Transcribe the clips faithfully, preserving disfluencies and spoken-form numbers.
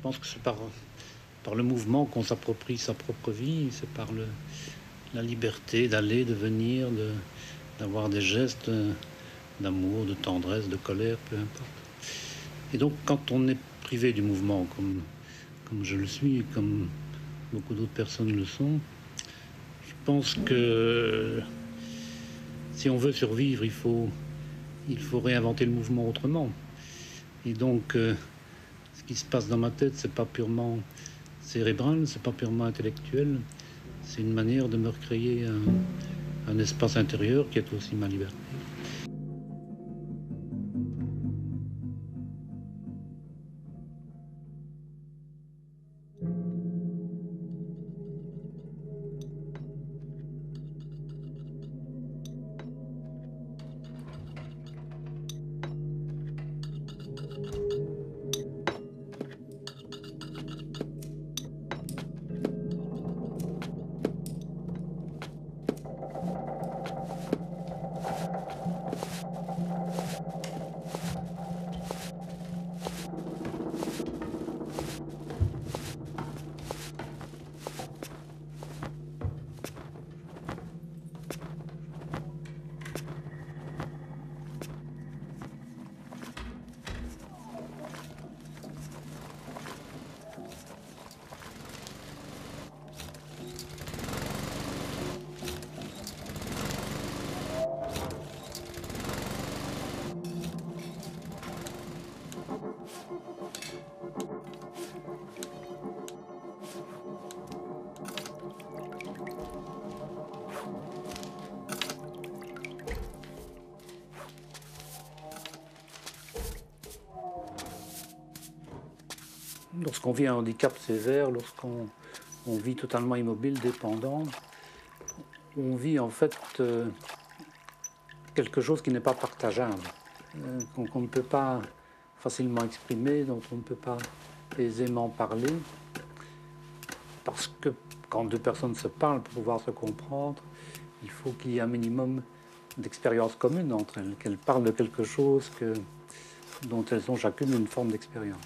pense que c'est par, par le mouvement qu'on s'approprie sa propre vie, c'est par le, la liberté d'aller, de venir, de, d'avoir des gestes d'amour, de tendresse, de colère, peu importe. Et donc quand on est privé du mouvement, comme, comme je le suis, comme beaucoup d'autres personnes le sont, je pense que si on veut survivre, il faut, il faut réinventer le mouvement autrement. Et donc, euh, ce qui se passe dans ma tête, c'est pas purement cérébral, c'est pas purement intellectuel, c'est une manière de me recréer un, un espace intérieur qui est aussi ma liberté. Lorsqu'on vit un handicap sévère, lorsqu'on on vit totalement immobile, dépendant, on vit en fait euh, quelque chose qui n'est pas partageable, euh, qu'on qu'on ne peut pas facilement exprimer, dont on ne peut pas aisément parler, parce que quand deux personnes se parlent, pour pouvoir se comprendre, il faut qu'il y ait un minimum d'expérience commune entre elles, qu'elles parlent de quelque chose que, dont elles ont chacune une forme d'expérience.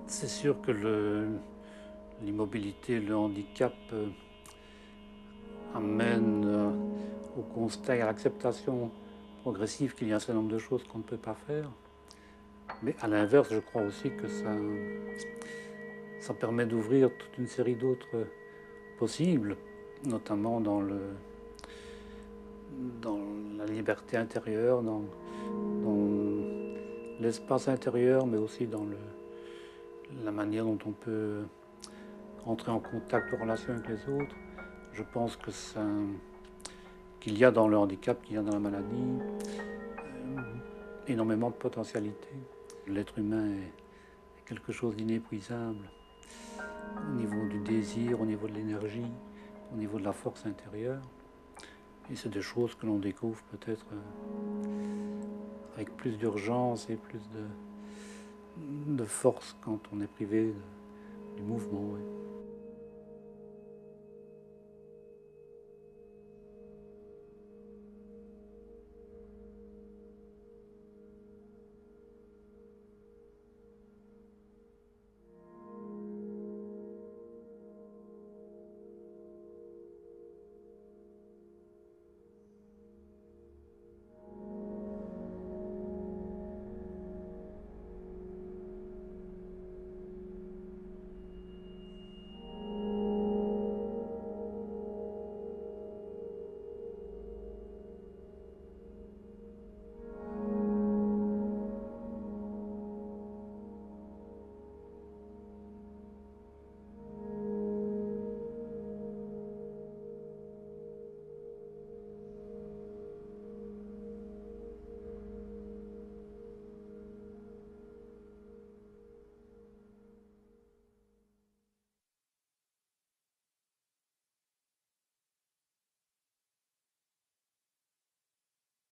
C'est sûr que le, l'immobilité, le handicap euh, amène euh, au constat et à l'acceptation progressive qu'il y a un certain nombre de choses qu'on ne peut pas faire. Mais à l'inverse, je crois aussi que ça, ça permet d'ouvrir toute une série d'autres possibles, notamment dans, le, dans la liberté intérieure, dans, dans l'espace intérieur, mais aussi dans le, la manière dont on peut entrer en contact, en relation avec les autres. Je pense que ça, qu'il y a dans le handicap, qu'il y a dans la maladie, euh, énormément de potentialités. L'être humain est quelque chose d'inépuisable au niveau du désir, au niveau de l'énergie, au niveau de la force intérieure. Et c'est des choses que l'on découvre peut-être euh, avec plus d'urgence et plus de, de force quand on est privé de, du mouvement. Ouais.